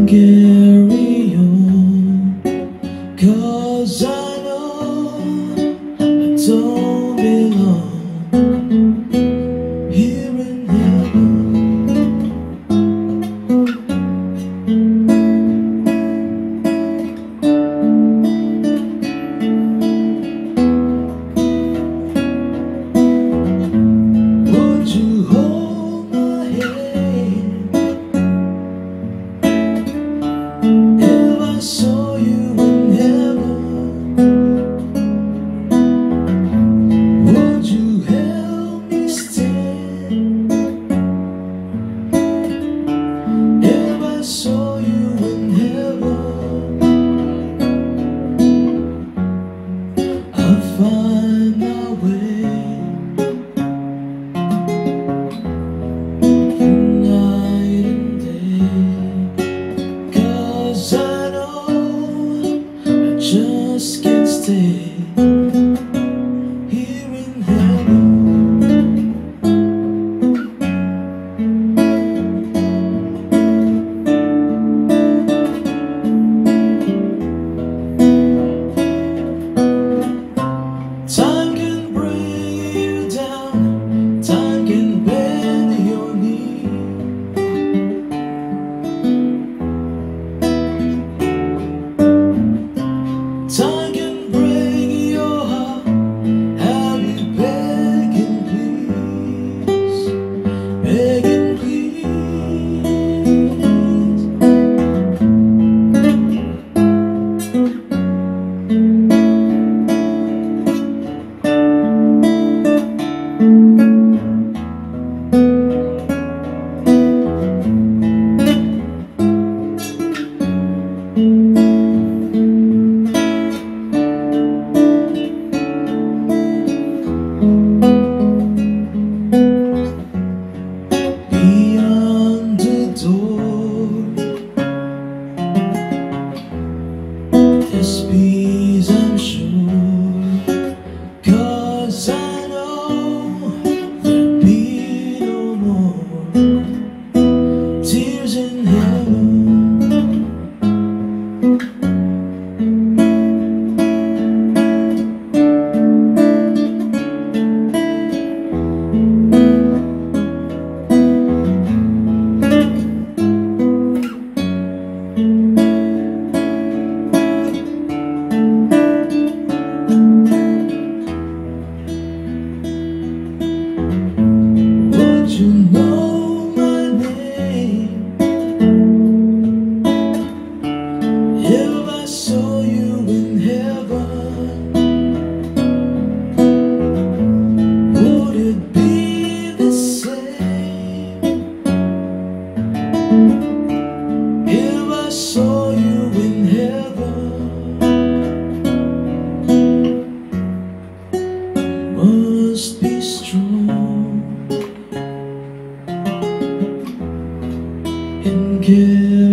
carry on, 'cause I know I don't belong here in heaven. Would you hold my hand if I saw you in heaven? Would you help me stand if I saw you in heaven? I'll find my way night and day, 'cause I know I just can't stay here in heaven. Time can bring you down, time can bend your knee. Time can break your heart, have you begging please, begging please. Beyond the door, there's peace, I'm sure, 'cause I know there'll be no more tears in heaven. Would you know my name if I saw you in heaven? Would it be the same if I saw you in heaven? Must be strong and care.